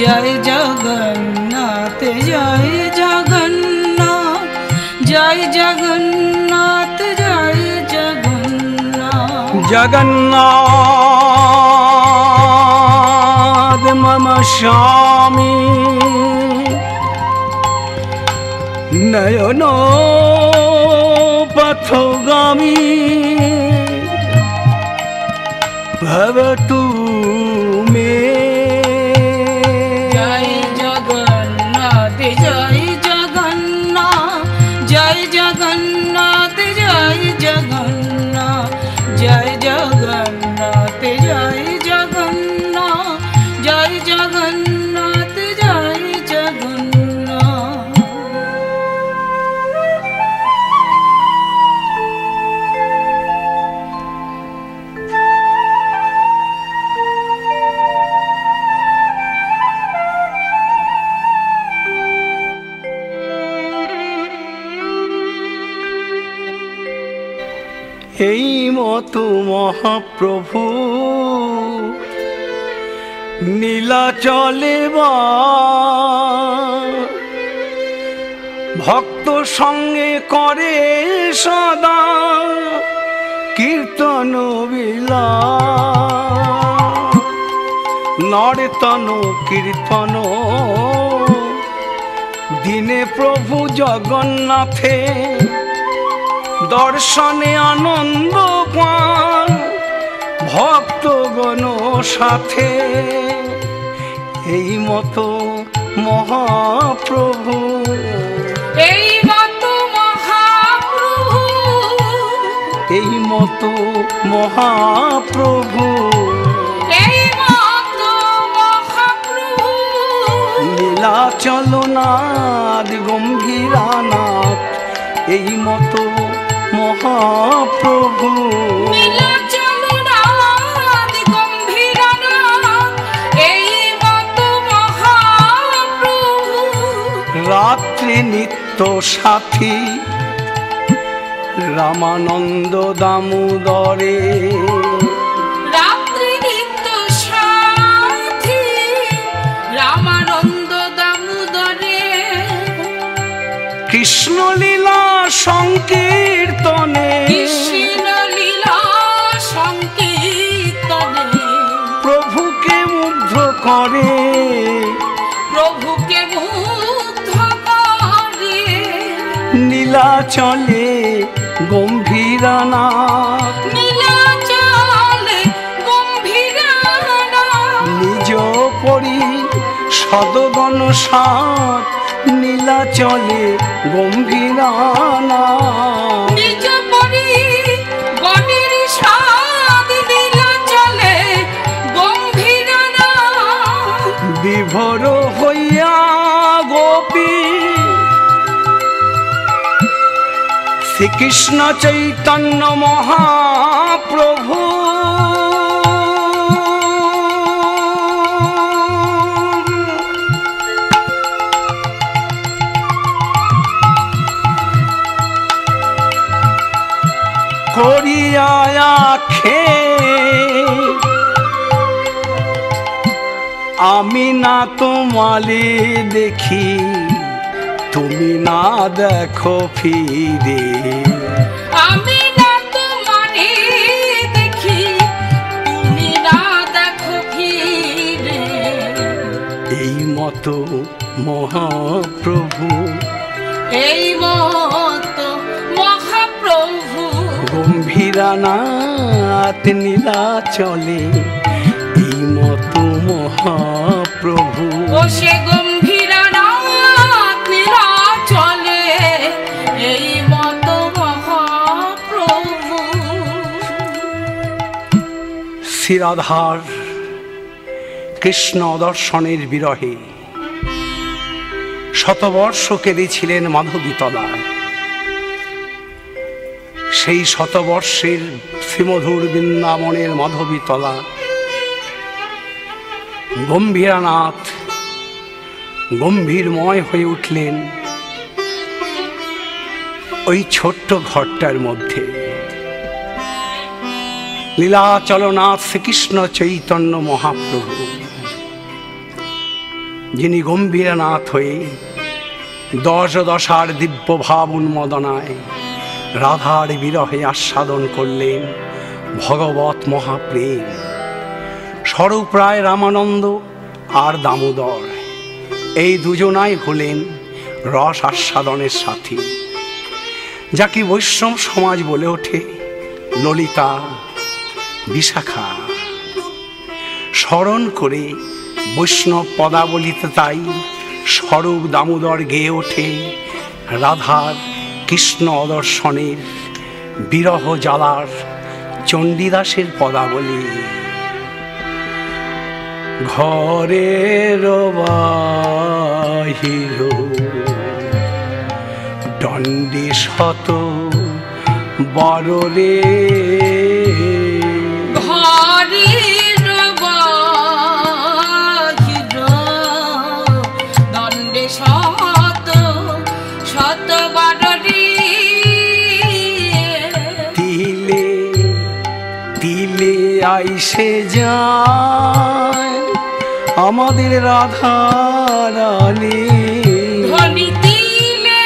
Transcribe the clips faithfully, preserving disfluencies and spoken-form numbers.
জয় জগন্নাথ জয় জগন্নাথ জয় জগন্নাথ জয় জগন্নাথ জগন্নাথ মম স্বামী নয়ন পথগামী ভবতু মে জয় জগন্নাথ জয় জগন্নাথ জয় জগন্নাথ জয় জগন্নাথ জয় জগন্নাথ জয় জগন্নাথ জয় জগন্নাথ জয় জগন্নাথ এই মতো মহাপ্রভু নীলাচলে বা ভক্ত সঙ্গে করে সদা কীর্তন বিলা নর্তন কীর্তন দিনে প্রভু জগন্নাথে দর্শনে আনন্দ পান ভক্তগণ সাথে এই মতো মহাপ্রভু এই মতো মহাপ্রভু এই মতো মহাপ্রভু এই মতো মহাপ্রভু নীলাচলনাথ গম্ভীরানাথ এই মতো মহাপ্রভু নীলাচলনাথ গম্ভীরানাথ এই মতো মহাপ্রভু রাত্রি নিত্য সাথী রামানন্দ দামোদরে রাত্রি নিত্য সাথী রামানন্দ দামোদরে কৃষ্ণ লীলা সংকীর্তনে কৃষ্ণ লীলা সংকীর্তনে প্রভুকে মুগ্ধ করে প্রভুকে মুগ্ধ করে নীলাচলে গম্ভীরানাথ নীলাচলে গম্ভীরানাথ নিজ পরি সদগণ সাথ নীলাচলে গম্ভীরানাথ নিজ পরি গণের সাদ নীলাচলে গম্ভীরানাথ বিভোর হইয়া গোপী শ্রীকৃষ্ণ চৈতন্য মহাপ্রভু করিয়া আখে আমি না তোমালে দেখি তুমি না দেখো ফিরে আমি না তোমারে দেখি তুমি না দেখো ফিরে এই মতো মহাপ্রভু এই মতো মহাপ্রভু গম্ভীরানাথ নীলাচলে এই মতো মহাপ্রভু ও সে গম্ভীরানাথ নীলাচলে এই মতো মহাপ্রভু শ্রীরাধার কৃষ্ণ দর্শনের বিরহে শতবর্ষ কেঁদেছিলেন মাধবীতলায়। সেই শতবর্ষের শ্রীমধুর বৃন্দাবনের মাধবীতলা গম্ভীরানাথ গম্ভীরময় হয়ে উঠলেন ওই ছোট্ট ঘরটার মধ্যে। লীলাচলনাথ শ্রীকৃষ্ণ চৈতন্য মহাপ্রভু যিনি গম্ভীরনাথ হয়ে দশ দশার দিব্য ভাব উন্মদনায় রাধার বিরহে আস্বাদন করলেন ভগবত মহাপ্রেম। স্বরূপরায় রামানন্দ আর দামোদর এই দুজনাই হলেন রস আস্বাদনের সাথী, যাকে বৈষ্ণব সমাজ বলে ওঠে ললিতা বিশাখা। স্মরণ করে বৈষ্ণব পদাবলিতে তাই স্বরূপ দামোদর গেয়ে ওঠে রাধার কৃষ্ণ অদর্শনের বিরহ জ্বালার চণ্ডীদাসের পদাবলী। ঘরের বাহির দণ্ডে শত বররে, ঘরের বাহির দণ্ডে শত শত বররে, তিলে তিলে আইসে যায় আমাদের রাধা রানী। ধ্বনি তিলে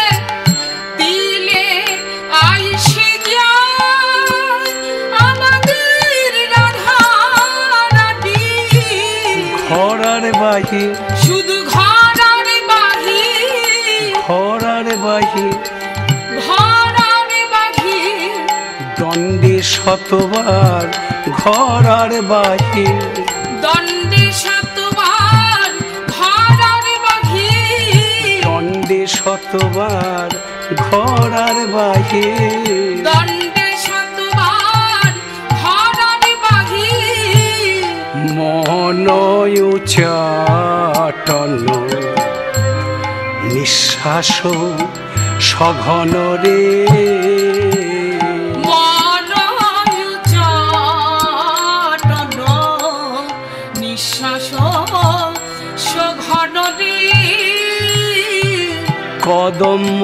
তিলে আইসে যায় আমাদের রাধা রানী। ঘরার বাহির শুধু ঘরার বাহির, ঘরার বাহির ঘরার বাহির দণ্ডে শতবার, ঘরার বাহির দণ্ডে শতবার, ঘরার বাহির দণ্ডে শতবার, ঘরার বাহির দণ্ডে শতবার, ঘরার বাহির মন উচ্চাটন নিঃশ্বাস সঘন রে। মন উচ্চাটন নিঃশ্বাস সঘন রে, কদম্ব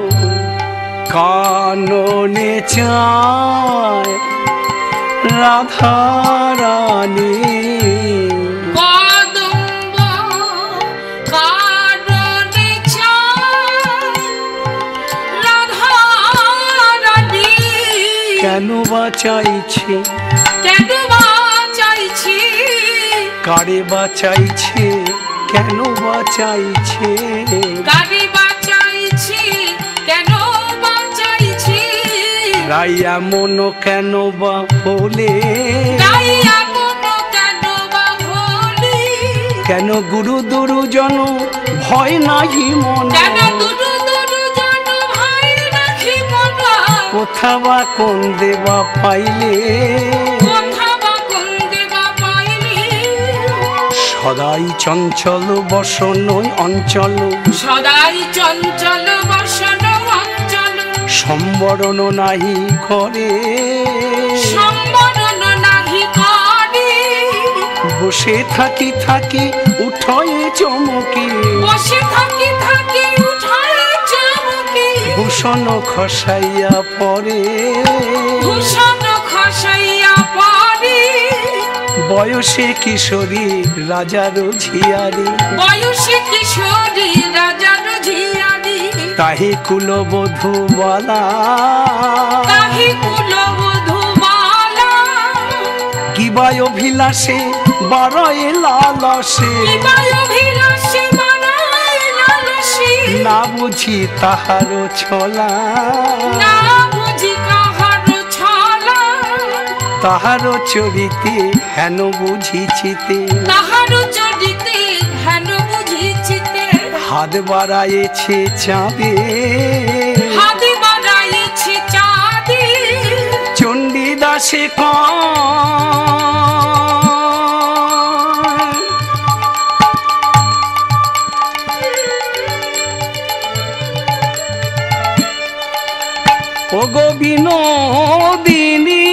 কাননে চায় রাধা রানী। কদম্ব কাননে চায় রাধা রানী। কেন বা চাইছে, কেন বা চাইছি, কারে বা চাইছে, কেন বা চাইছে, কারে বা চাইছি, কেন বা চাইছি, রাই এমন কেন বা হলে, তাই এমন কেন বা হলি, কেন গুরু দুরুজন ভয় নাহি মন, কেন দুরু দুরু জন ভাই রাখি মন, কোথা বা কোন দেবা পাইলে, কোথা বা কোন দেবা পাইলি, সদাই চঞ্চল বসন অঞ্চল, সদাই চঞ্চল বসন অঞ্চল, সম্বরণ নাহি করে, সম্বরণ নাহি করে, বসে থাকি থাকি উঠয়ে চমকি, বসে থাকি থাকি উঠায় চমকি, ভূষণ খসাইয়া পরে, ভূষণ খসাইয়া পরে, বয়সে কিশোরী রাজার ঝিয়ারি, বয়সে কিশোরী রাজার ঝিয়ারি, তাহি কুলবধূ বলা, তাহি কুলবধূ বালা, কিবা অভিলাষে বারয়ে লালসে, কিবায় অভিলাষে বানায় লালসী, না বুঝি তাহারও ছলা, না বুঝি কাহারো ছলা, তাহারও চরিতে হেন বুঝিছিতে, তাহারো চরিতে হেন বুঝিছিতে, হাত বাড়াইছে চাঁদে, হাতে বাড়াইছে চাঁদে, চণ্ডীদাসে কয় ও গো বিনোদিনী,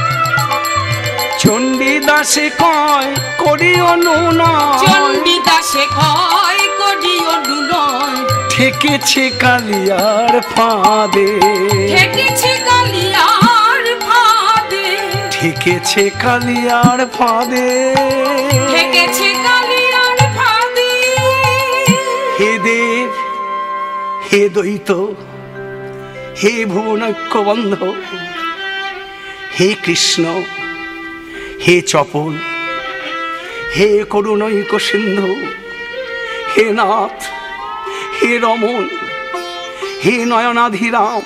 চণ্ডীদাসে কয় করি অনুনয়, চণ্ডীদাসে সে ক্ষয় করিও দুলয় ঠেকেছে কালিয়ার ফাঁদে ঠেকেছে কালিয়ার ফাঁদে ঠেকেছে কালিয়ার ফাঁদে ঠেকেছে কালিয়ার ফাঁদে হে দেব হে দ্বৈত হে ভুবনৈক্য বন্ধ হে কৃষ্ণ হে চপল হে করুণৈক সিন্ধু হে নাথ হে রমণ হে নয়নাধিরাম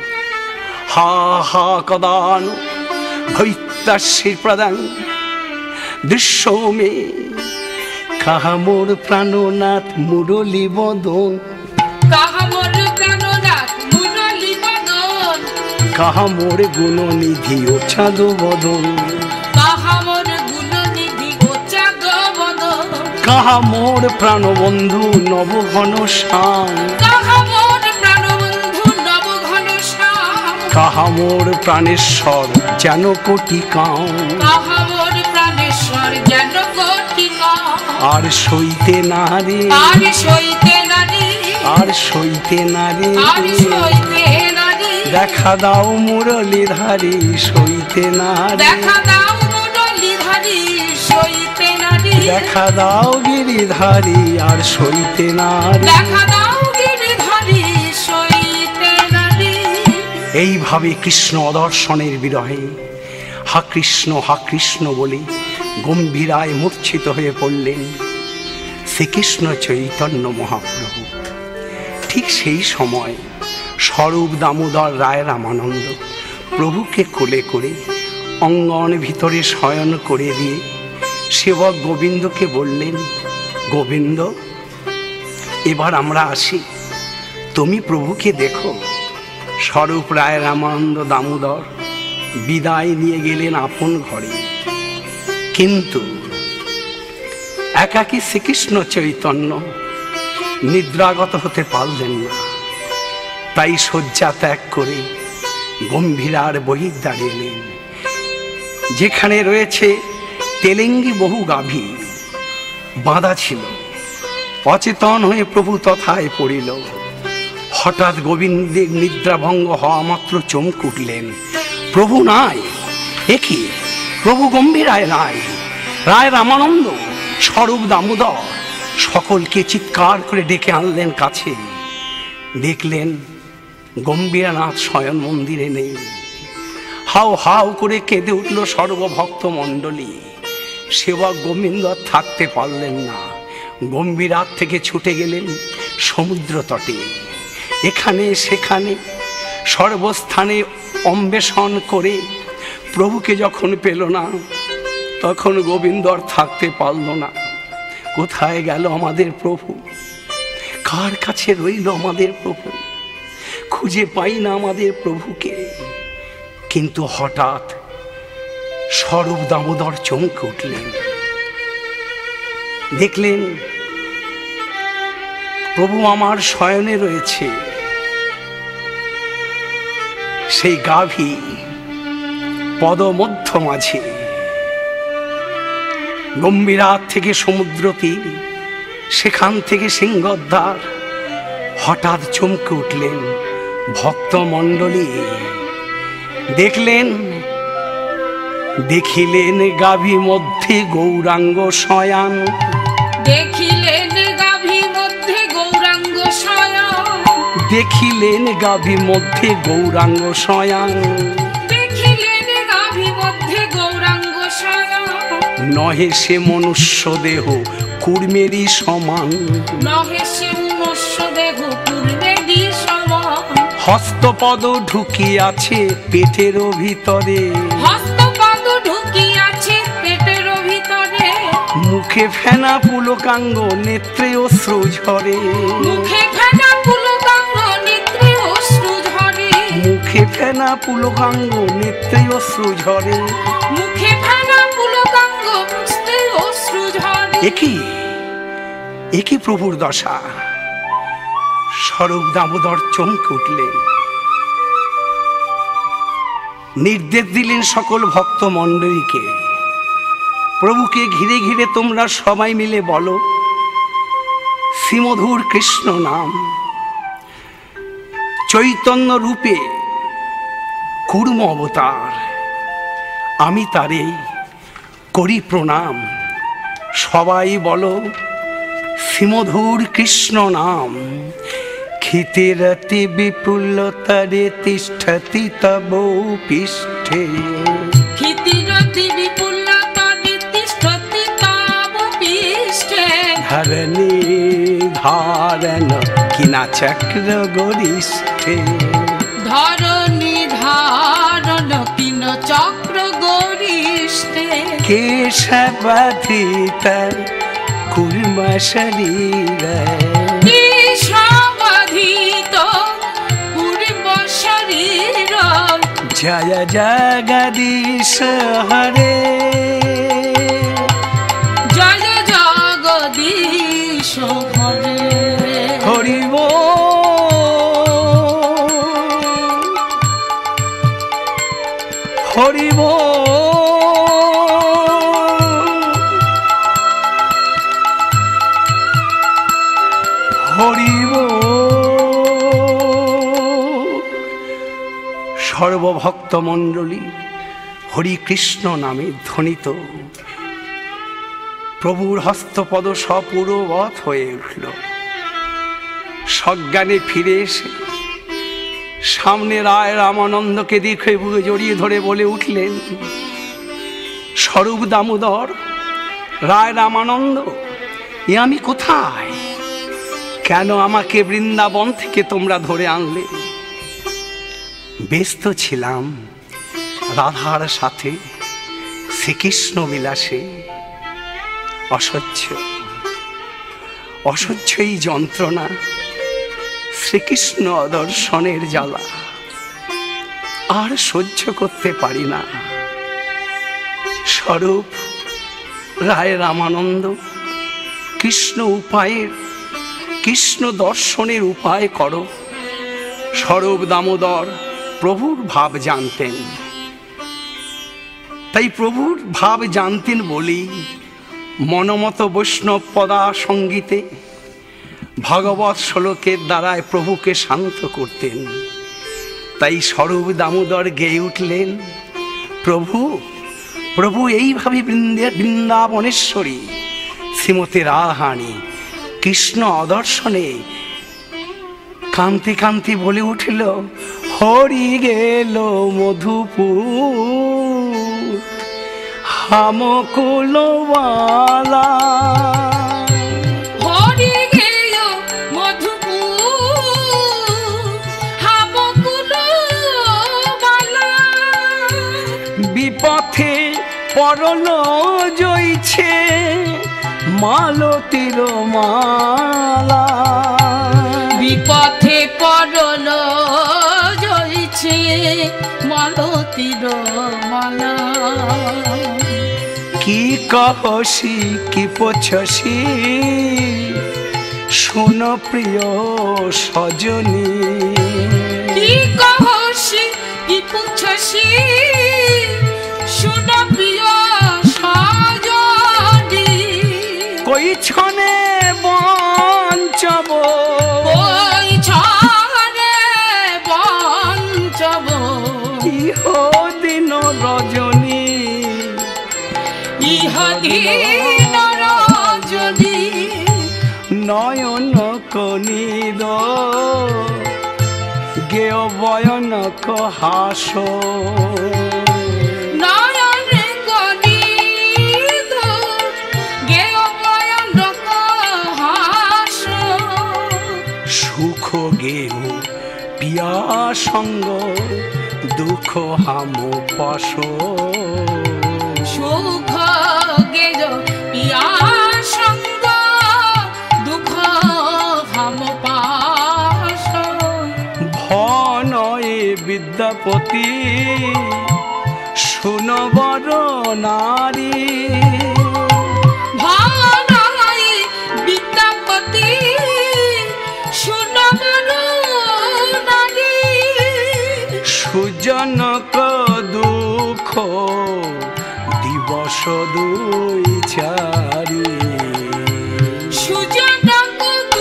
হা হা কদান ভৈত্যাশ্রী প্রদান দৃশ্য মে কাহা মোর প্রাণনাথ মুরলী বদন কাহা মোর প্রাণনাথ মুরলী বদন কাহা মোর গুণনিধি ও চাঁদ বদন কাহা মোর গুণনিধি ও চাঁদ বদন কাহা মোর প্রাণবন্ধু নবঘন শ্যাম কাহা মোর প্রাণবন্ধু নবঘন শ্যাম কাহা মোর প্রাণেশ্বর যেন কোটি কাম কাহা মোর প্রাণেশ্বর যেন কোটি কাম আর সইতে নারে আর সইতে নারী আর সইতে নারে আর সইতে নারী দেখা দাও মুরলীধারী সইতে নারে দেখা দাও মুরলীধারী সইতে নারী দেখা দাও গিরিধারী আর সইতে নারে দেখা দাও গিরিধারী সইতে নারী এইভাবে কৃষ্ণ অদর্শনের বিরহে হা কৃষ্ণ হা কৃষ্ণ বলে গম্ভীরায় মূর্ছিত হয়ে পড়লেন শ্রীকৃষ্ণ চৈতন্য মহাপ্রভু। ঠিক সেই সময় স্বরূপ দামোদর রায় রামানন্দ প্রভুকে কোলে করে অঙ্গন ভিতরে শয়ন করে দিয়ে সেবক গোবিন্দকে বললেন, গোবিন্দ এবার আমরা আসি, তুমি প্রভুকে দেখো। স্বরূপ রায় রামানন্দ দামোদর বিদায় নিয়ে গেলেন আপন ঘরে। কিন্তু একাকী শ্রীকৃষ্ণ চৈতন্য নিদ্রাগত হতে পারলেন না, তাই শয্যা ত্যাগ করে গম্ভীরার বহির্দ্বারে এলেন, যেখানে রয়েছে তেলেঙ্গি বহু গাভী বাঁধা ছিল। অচেতন হয়ে প্রভু তথায় পড়িল। হঠাৎ গোবিন্দের নিদ্রাভঙ্গ হওয়া মাত্র চমক উঠলেন, প্রভু নাই। এ কি, প্রভু গম্ভীরায় নাই, রায় রামানন্দ, স্বরূপ দামোদর সকলকে চিৎকার করে ডেকে আনলেন কাছে। দেখলেন গম্ভীরানাথ শয়ন মন্দিরে নেই। হাউ হাউ করে কেঁদে উঠল সর্বভক্ত মণ্ডলী। সেবক গোবিন্দ থাকতে পারলেন না, গম্ভীরাত থেকে ছুটে গেলেন সমুদ্র তটে। এখানে সেখানে সর্বস্থানে অন্বেষণ করে প্রভুকে যখন পেল না, তখন গোবিন্দ আর থাকতে পারল না। কোথায় গেল আমাদের প্রভু? কার কাছে রইল আমাদের প্রভু? খুঁজে পাই না আমাদের প্রভুকে। কিন্তু হঠাৎ স্বরূপ দামোদর চমকে উঠলেন, দেখলেন প্রভু আমার শয়নে রয়েছে। সেই গাভী পদমধ্য মাঝে। গম্ভীরাত থেকে সমুদ্র তীর, সেখান থেকে সিংহদ্বার। হঠাৎ চমকে উঠলেন ভক্ত মণ্ডলী। দেখলেন দেখিলেন গাভী মধ্যে গৌরাঙ্গ শয়ান। দেখিলেন গাভী মধ্যে গৌরাঙ্গ শয়ন। দেখিলেন গাভী মধ্যে গৌরাঙ্গ শয়ান। দেখিলেন গাভী মধ্যে গৌরাঙ্গ শয়ন। নহে সে মনুষ্য দেহ কুর্মেরই সমান। নহে সে মনুষ্য দেহ কুর্মেরই সমান। হস্তপদ ঢুকিয়াছে পেটের ভিতরে। হস্তপদ ঢুকিয়াছে পেটের ভিতরে। মুখে ফেনা পুলকাঙ্গ নেত্রে অশ্রু ঝরে। মুখে ফেনা পুলকাঙ্গ নেত্রে অশ্রু ঝরে। মুখে ফেনা পুলকাঙ্গ নেত্রে অশ্রু ঝরে। মুখে ফেনা পুলকাঙ্গ নেত্রে অশ্রু ঝরে। একই একই প্রভুর দশা। স্বরূপ দামোদর চমকে উঠলেন, নির্দেশ দিলেন সকল ভক্ত মণ্ডলীকে, প্রভুকে ঘিরে ঘিরে তোমরা সবাই মিলে বলো, শ্রীমধুর কৃষ্ণ নাম চৈতন্য রূপে কুর্ম অবতার, আমি তারে করি প্রণাম। সবাই বলো শ্রীমধুর কৃষ্ণ নাম। ক্ষিতিরতি বিপুলতারে তিষ্ঠতি তব পৃষ্ঠে, ক্ষিতিরতি বিপুলতারে তিষ্ঠতি তব পৃষ্ঠে, ধরণী ধারণ কিনা চক্র গরিষ্ঠে, ধরণী ধারণ কিন চক্র গরিষ্ঠে, কেশবাধিত কুর্ম শরীর, কেশবাধিত কুর্ম শরীর, জয় জগদীশ হরে, জয় জগদীশ হরে। হরি বল হরি বল হরি বল। সর্বভক্ত মণ্ডলী হরি কৃষ্ণ নামে ধ্বনিত প্রভুর হস্তপদ সপূর্ববৎ হয়ে উঠল। সজ্ঞানে ফিরে এসে সামনে রায় রামানন্দকে দেখে বুকে জড়িয়ে ধরে বলে উঠলেন, স্বরূপ দামোদর, রায় রামানন্দ, এ আমি কোথায়? কেন আমাকে বৃন্দাবন থেকে তোমরা ধরে আনলে? ব্যস্ত ছিলাম রাধার সাথে শ্রীকৃষ্ণ বিলাসে। অসহ্য অসহ্য এই যন্ত্রণা, শ্রীকৃষ্ণ দর্শনের জ্বালা আর সহ্য করতে পারি না। স্বরূপ রায় রামানন্দ, কৃষ্ণ উপায়ের কৃষ্ণ দর্শনের উপায় করো। স্বরূপ দামোদর প্রভুর ভাব জানতেন, তাই প্রভুর ভাব জানতেন বলেই মনমত বৈষ্ণব পদা সঙ্গীতে ভগবৎ শ্লোকের দ্বারায় প্রভুকে শান্ত করতেন। তাই স্বরূপ দামোদর গেয়ে উঠলেন, প্রভু প্রভু এইভাবে বৃন্দাবনেশ্বরী শ্রীমতী রাধারানী কৃষ্ণ অদর্শনে কান্তি কান্তি বলে উঠিল, হরি গেল মধুপুর হামকুলবালা, হরি গেল মধুপুর হামকুলবালা, বিপথে পরল জইছে মালতীর মালা, বিপথে পরল জইছে মালতীর মালা। কি কহসি কি পছসি শোন প্রিয় সজনী, কি কহসি কি পুছসি শুন প্রিয় সজনী, কই ছনে বঞ্চব ওই ছনে বঞ্চব, ইহ দিন রজনী, ইহ দিন রজনী, নয়ন কনিদ গেয় বয়নক হাস, নয়ন কনিদ গেয় বয়নক হাস, সুখ গেহ পিয়া সঙ্গ দুঃখ হাম পাশ, সুখ গেজ পিয়া সঙ্গ দুঃখ হাম পাশ, ভনয়ে বিদ্যাপতি শুনবর নারী, ভাই বিদ্যাপতি শুনবর নারী, সুজনক দুঃখ দিবস দুই চারি, সুজনক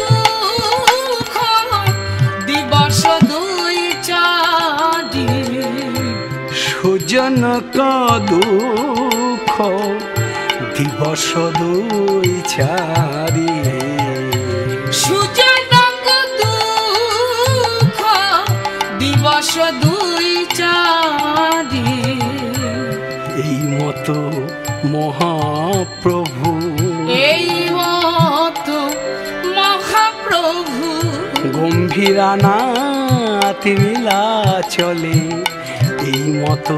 সুজনক দুঃখ দিবস দুই চারি সুজনক দুঃখ দিবস দুই চারি এই মতো মহাপ্রভু এই মতো মহাপ্রভু গম্ভীরানাথ লীলা চলে এই মতো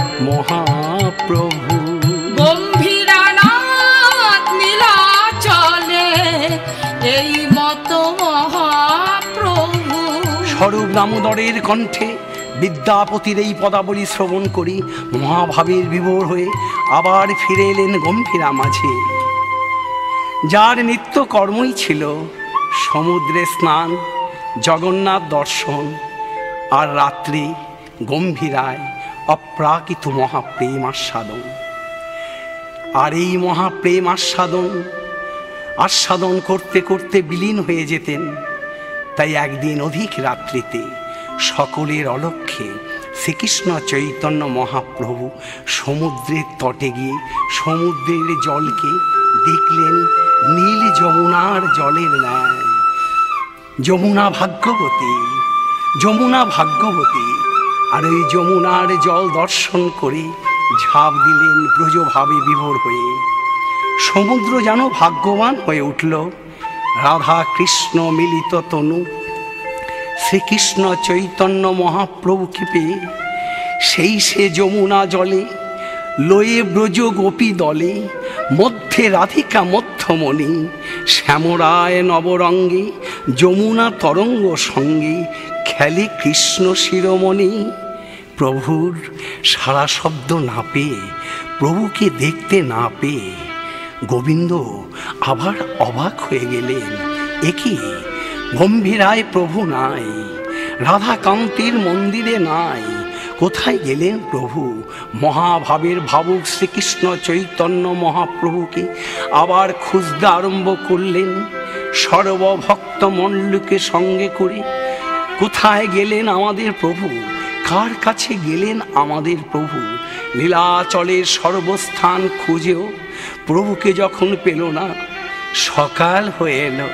মহাপ্রভু গম্ভীরানাথ লীলা চলে এই মতো মহাপ্রভু। স্বরূপ দামোদরের কণ্ঠে বিদ্যাপতির এই পদাবলী শ্রবণ করি মহাভাবের বিভোর হয়ে আবার ফিরে এলেন গম্ভীরা মাঝে, যার নিত্য কর্মই ছিল সমুদ্রে স্নান, জগন্নাথ দর্শন আর রাত্রি গম্ভীরায় অপ্রাকৃত মহাপ্রেম আস্বাদন। আর এই মহাপ্রেম আস্বাদন আস্বাদন করতে করতে বিলীন হয়ে যেতেন। তাই একদিন অধিক রাত্রিতে সকলের অলক্ষ্যে শ্রীকৃষ্ণ চৈতন্য মহাপ্রভু সমুদ্রের তটে গিয়ে সমুদ্রের জলকে দেখলেন নীল যমুনার জলের ন্যায়। যমুনা ভাগ্যবতী, যমুনা ভাগ্যবতী। আর ওই যমুনার জল দর্শন করে ঝাঁপ দিলেন ব্রজভাবে বিভোর হয়ে। সমুদ্র যেন ভাগ্যবান হয়ে উঠল রাধা কৃষ্ণ মিলিত তনু শ্রীকৃষ্ণ চৈতন্য মহাপ্রভুকে পেয়ে। সেই সে যমুনা জলে লয়ে ব্রজ গোপী দলে মধ্যে রাধিকা মধ্যমণি শ্যামরায় নবরঙ্গে যমুনা তরঙ্গ সঙ্গে খেলে কৃষ্ণ শিরোমণি। প্রভুর সারা শব্দ না পেয়ে, প্রভুকে দেখতে না পেয়ে গোবিন্দ আবার অবাক হয়ে গেলেন। একই গম্ভীরায় প্রভু নাই, রাধাকান্তের মন্দিরে নাই, কোথায় গেলেন প্রভু? মহাভাবের ভাবুক শ্রীকৃষ্ণ চৈতন্য মহাপ্রভুকে আবার খুঁজতে আরম্ভ করলেন সর্বভক্ত মণ্ডলীকে সঙ্গে করে। কোথায় গেলেন আমাদের প্রভু? কার কাছে গেলেন আমাদের প্রভু? লীলাচলের সর্বস্থান খুঁজেও প্রভুকে যখন পেল না, সকাল হয়ে এলো।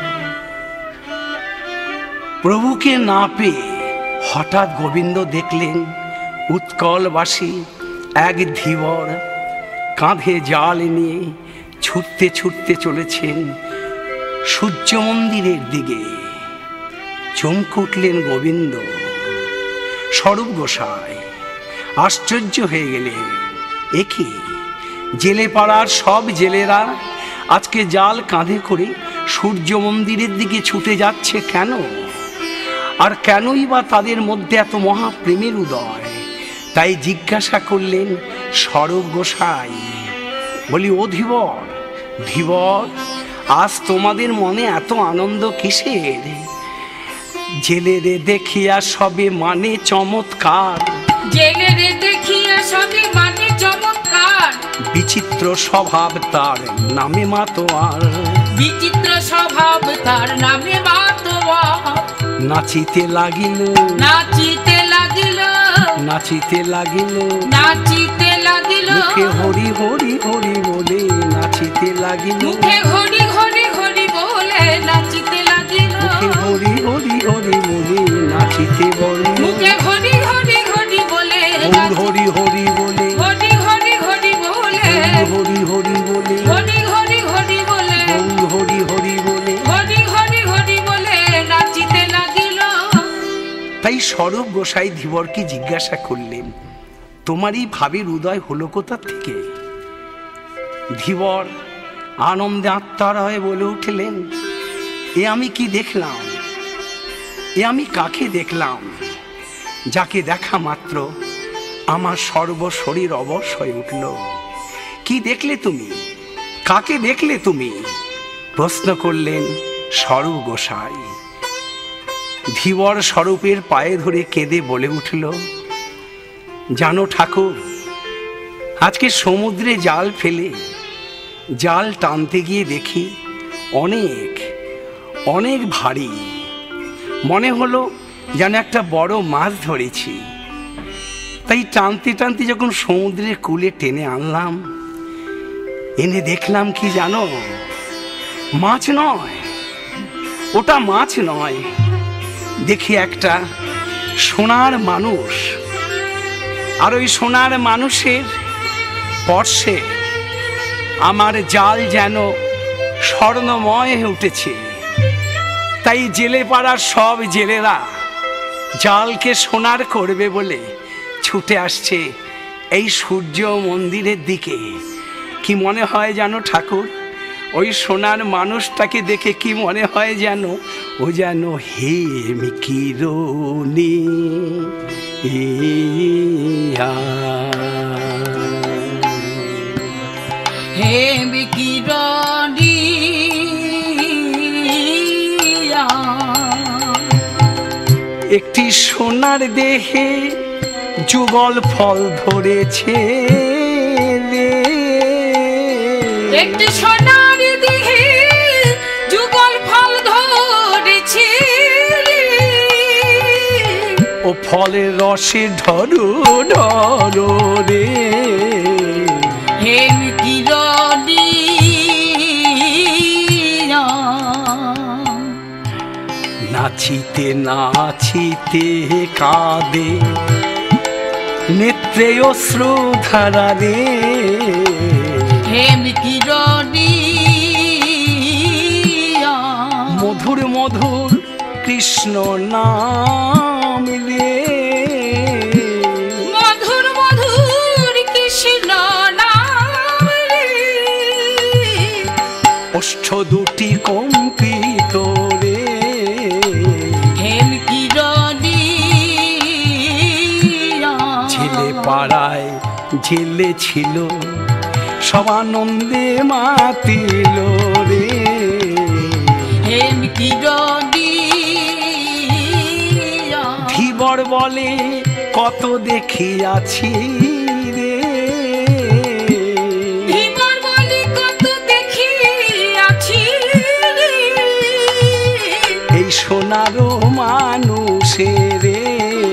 প্রভুকে না পেয়ে হঠাৎ গোবিন্দ দেখলেন উৎকলবাসী এক ধীবর কাঁধে জাল নিয়ে ছুটতে ছুটতে চলেছেন সূর্য মন্দিরের দিকে। চমকে উঠলেন গোবিন্দ, স্বরূপ গোসাই আশ্চর্য হয়ে গেলেন। একে জেলে পাড়ার সব জেলেরা আজকে জাল কাঁধে করে সূর্য মন্দিরের দিকে ছুটে যাচ্ছে কেন? আর কেনই বা তাদের মধ্যে এত মহাপ্রেমের উদয়? তাই জিজ্ঞাসা করলেন স্বরূপ গোসাই। বলি, ও ধীবর, ধীবর, আজ তোমাদের মনে এত আনন্দ কিসের? জেলেরে দেখিয়া সবে মানে চমৎকার, জেলেরে দেখিয়া সবে মানে চমৎকার। বিচিত্র স্বভাব তার নামে মাতোয়ার, বিচিত্র স্বভাব তার নামে মাতোয়ার। নাচিতে লাগিল, নাচিতে লাগিল, নাচিতে লাগিল, নাচিতে লাগিল। মুখে হরি হরি হরি বলে নাচিতে লাগিল, মুখে হরি হরি হরি বলে নাচিতে লাগিল। মুখে হরি হরি হরি বলে নাচিতে বলে, মুখে হরি হরি হরি বলে হরি হরি বলে, হরি হরি হরি বলে, হরি হরি বলে, হরি হরি হরি বলে, হরি হরি বলে, হরি হরি হরি বলে নাচিতে লাগিল। তাই স্বরূপ গোসাই ধীবরকে জিজ্ঞাসা করলেন, তোমার এই ভাবের উদয় হলো কোথা থেকে? ধীবর আনন্দে আত্মারা হয়ে বলে উঠলেন, এ আমি কি দেখলাম? এ আমি কাকে দেখলাম? যাকে দেখা মাত্র আমার সর্বশরীর অবশ হয়ে উঠল। কি দেখলে তুমি? কাকে দেখলে তুমি? প্রশ্ন করলেন স্বরূপ গোসাই। ধীবর স্বরূপের পায়ে ধরে কেঁদে বলে উঠল, জানো ঠাকুর, আজকে সমুদ্রে জাল ফেলে জাল টানতে গিয়ে দেখি অনেক অনেক ভারী। মনে হলো যেন একটা বড় মাছ ধরেছি। তাই টানতে টানতে যখন সমুদ্রের কূলে টেনে আনলাম, এনে দেখলাম কি জানো, মাছ নয়, ওটা মাছ নয়, দেখি একটা সোনার মানুষ। আর ওই সোনার মানুষের স্পর্শে আমার জাল যেন স্বর্ণময় হয়ে উঠেছে। তাই জেলে পাড়ার সব জেলেরা জালকে সোনার করবে বলে ছুটে আসছে এই সূর্য মন্দিরের দিকে। কি মনে হয় জানো ঠাকুর, ওই সোনার মানুষটাকে দেখে কি মনে হয় যেন, ও যেন হেমকিরণী ইয়া হেমকিরণী ইয়া। একটি সোনার দেহে যুগল ফল ধরেছে রে, একটি সোনার দেহে যুগল ফল ধরেছে রে। ও ফলের রসে ঢরো ঢরো রে, হেমকিরণী ইয়া। নাচিতে নাচিতে কাঁদে নেত্রে অশ্রু ধারা রে, হেমকিরণী ইয়া। মধুর মধুর কৃষ্ণ নাম রে, মধুর মধুর কৃষ্ণ নাম রে। ওষ্ঠ দুটি কম্পিত রে, হেমকিরণী ইয়া। ছেলে পাড়ায় জেলে ছিল সব আনন্দে মাতিল রে, হেমকিরণী ইয়া। ধীবর বলে কত দেখিয়াছি রে, ধীবর বলে কত দেখিয়াছি রে। এই সোনারও মানুষে রে,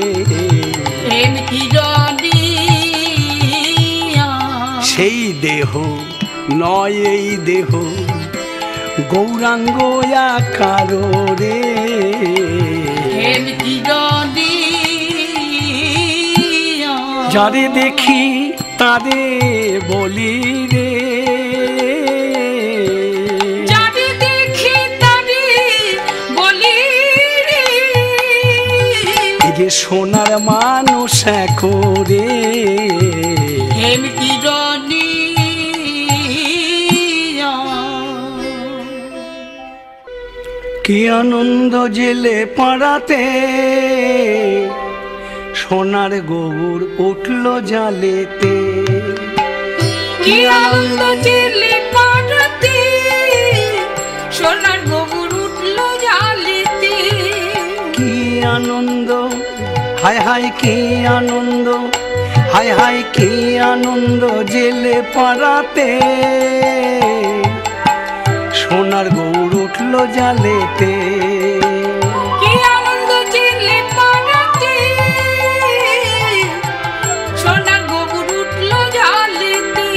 হেমকিরণী ইয়া। সেই দেহ নয় এই দেহ গৌরাঙ্গ আকারো রে, হেমকিরণী ইয়া। যারে দেখি তারে বলি রে, যারে দেখি তারে বলি রে। এই যে সোনার মানুষ করে হেমকিরণী ইয়া। কি আনন্দ জেলে পাড়াতে, সোনার গোবর উঠল জালেতে, কি আনন্দ জেলে পাড়াতে, সোনার গোবর উঠল জালেতে। কি আনন্দ, হায় হায় কি আনন্দ, হায় হায় কি আনন্দ জেলে পাড়াতে, সোনার গৌর উঠল জালেতে। কি আনন্দ জেলে পাড়াতে, সোনার গোবর উঠল জালেতে।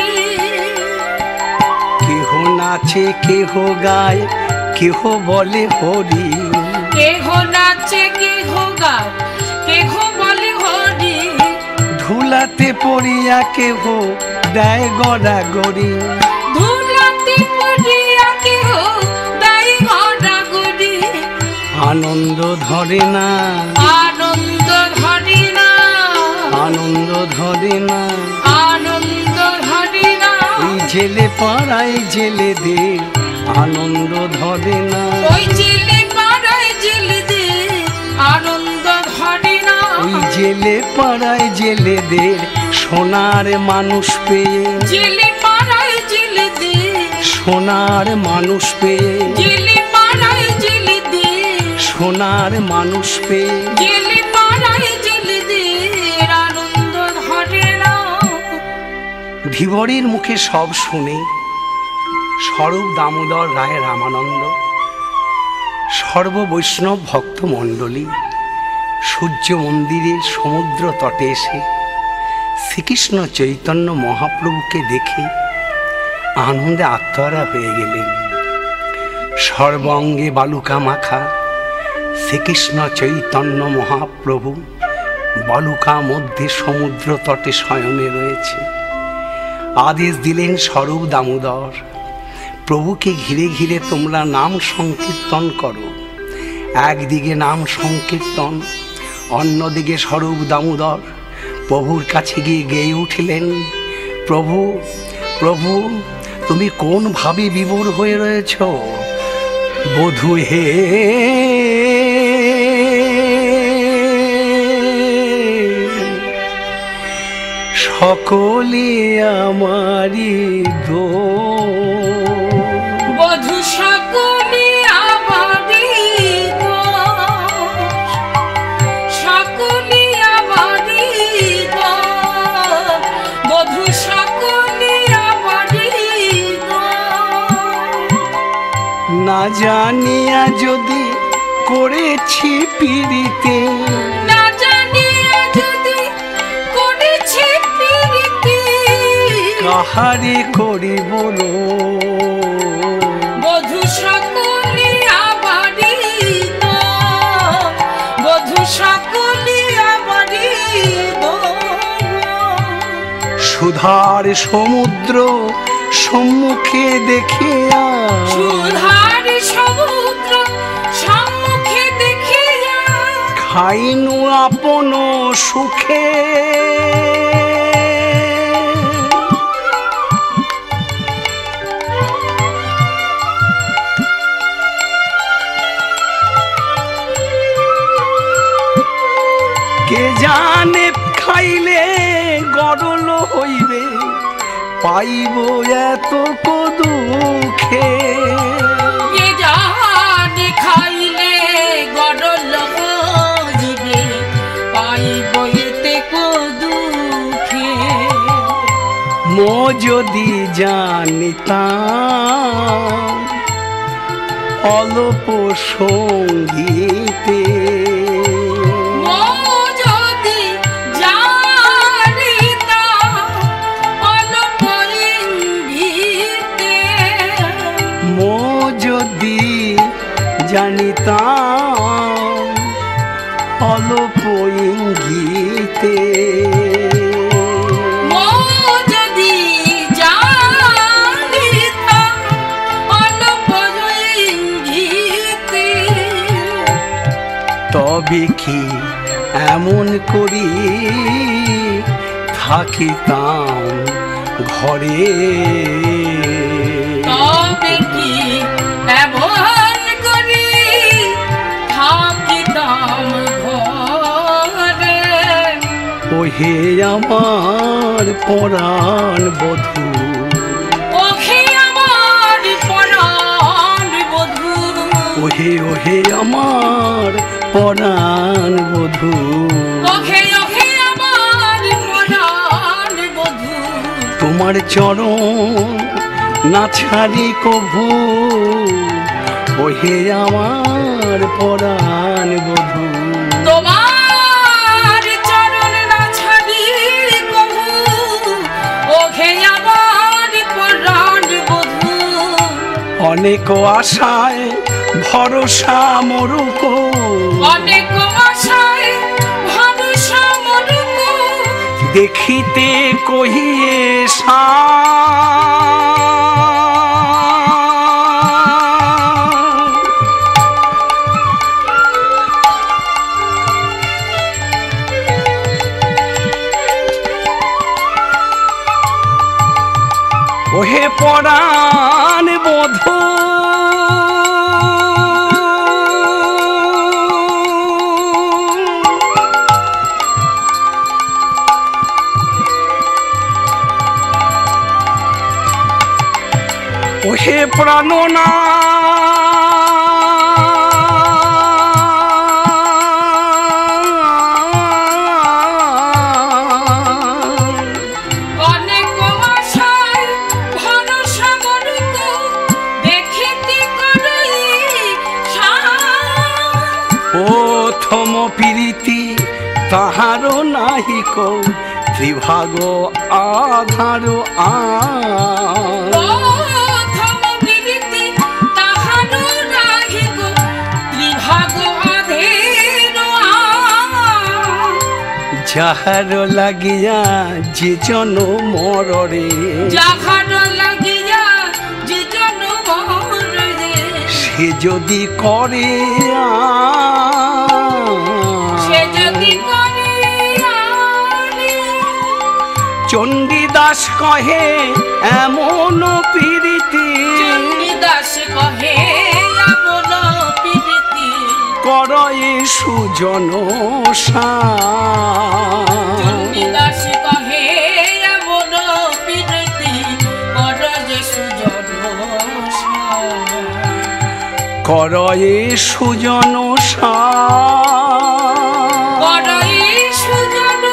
কেহ নাচে কেহ গায় কেহ বলে হরি, কেহ নাচে কেহ গায় কেহ বলে হরি। ধুলাতে পড়িয়া কেহ দেয় গড়াগড়ি, ধুলাতে পড়িয়া কেহ দেয় গড়াগড়ি। আনন্দ ধরে না, আনন্দ ধরে না, আনন্দ ধরে না, আনন্দ ধরে না। ওই জেলে পাড়ায় জেলেদের আনন্দ ধরে না, ওই জেলে পাড়ায় জেলেদের আনন্দ ধরে না। ওই জেলে পাড়ায় জেলেদের সোনার মানুষ পেয়ে, জেলে পাড়ায় জেলেদের সোনার মানুষ পেয়ে, জেলে পাড়ায় জেলেদের সোনার মানুষ পেয়ে, জেলে পাড়ায় জেলেদের আনন্দ ধরে না। ধীবরের মুখে সব শুনে স্বরূপ দামোদর রায় রামানন্দ সর্ব বৈষ্ণব ভক্ত মণ্ডলী সূর্য মন্দিরের সমুদ্র তটে এসে শ্রীকৃষ্ণ চৈতন্য মহাপ্রভুকে দেখে আনন্দে আত্মহারা হয়ে গেলেন। সর্বাঙ্গে বালুকা মাখা শ্রীকৃষ্ণ চৈতন্য মহাপ্রভু বালুকা মধ্যে সমুদ্র তটে শয়নে রয়েছে। আদেশ দিলেন স্বরূপ দামোদর, প্রভুকে ঘিরে ঘিরে তোমরা নাম সংকীর্তন করো। একদিকে নাম সংকীর্তন, অন্যদিকে স্বরূপ দামোদর প্রভুর কাছে গিয়ে গেয়ে উঠিলেন, প্রভু প্রভু তুমি কোন ভাবে বিভোর হয়ে রয়েছ? বধূ হে সকলে আমারি দোষ, বধূ সকলে আমারি দোষ, সকলে আমারি দোষ, বধূ সকলে আমারি দোষ। না জানিয়া যদি করেছি পীড়িতে, না জানিয়া যদি করেছি পীড়িতে, কাহারে করিব রোষ? বধূ সকলে আমারি দোষ, বধূ সকলে আমারি দোষ। সুধার সমুদ্র সম্মুখে দেখিয়া, সুধার সমুদ্র সম্মুখে দেখিয়া, খাইনু আপন সুখে। কে জানে খাইলে গরল হইবে, পাইব এত দুঃখে। কে জানে খাইলে গরল হইবে, পাইব এতে দুঃখে। মো যদি জানিতাম অল্প সঙ্গীতে, মো যদি জানিতাম অল্প ইঙ্গিতে, মো যদি জানিতাম অল্প ইঙ্গিতে। মো যদি জানিতাম অল্প ইঙ্গিতে, তবে কি এমন করি থাকিতাম ঘরে? তবে কি এমন করি থাকিতাম ঘরে? ওহে আমার পরাণ বধূ, ওহে আমার পরাণ বধূ, ওহে ওহে আমার পরাণ বধূ। ওহে ওহে আমার পরাণ বধূ। তোমার চরণ না ছাড়ি কভু, ওহে আমার পরাণ বধূ। তোমার চরণ না ছাড়ি কভু, ওহে আমার পরাণ বধূ। অনেক আশায় ভরসা মরুক, অনেক আশায় ভরসা মরুক, দেখিতে কহিয়ে সা। ওহে পরাণ বধূ, ওহে প্রাণনা অনেক আশায় ভরসা মরুক, দেখিতে করই সাহস। প্রথম প্রীতি তাহারও নাহিক, ত্রিভাগ আধার আ প্রথম প্রীতি তাহারও নাহি গো ত্রিভাগ আধের আ। যাহার লাগিয়া যে জন মররে যাহার লাগিয়া যে জন মরে সে যদি করে আ সে যদি করে আরে চণ্ডীদাস কহে এমন প্রীতি চণ্ডীদাস কহে এমন প্রীতি করয়ে সুজন চণ্ডীদাস কহে এমন প্রীতি করয়ে সুজন করয়ে সুজন করয়ে সুজন